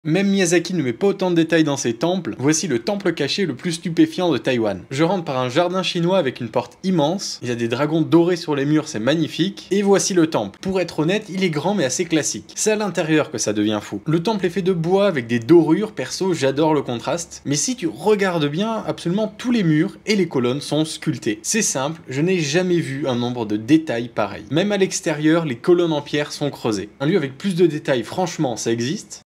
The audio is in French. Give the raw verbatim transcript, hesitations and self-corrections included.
Même Miyazaki ne met pas autant de détails dans ses temples, voici le temple caché le plus stupéfiant de Taïwan. Je rentre par un jardin chinois avec une porte immense, il y a des dragons dorés sur les murs, c'est magnifique, et voici le temple. Pour être honnête, il est grand mais assez classique. C'est à l'intérieur que ça devient fou. Le temple est fait de bois avec des dorures, perso j'adore le contraste, mais si tu regardes bien, absolument tous les murs et les colonnes sont sculptés. C'est simple, je n'ai jamais vu un nombre de détails pareil. Même à l'extérieur, les colonnes en pierre sont creusées. Un lieu avec plus de détails, franchement, ça existe?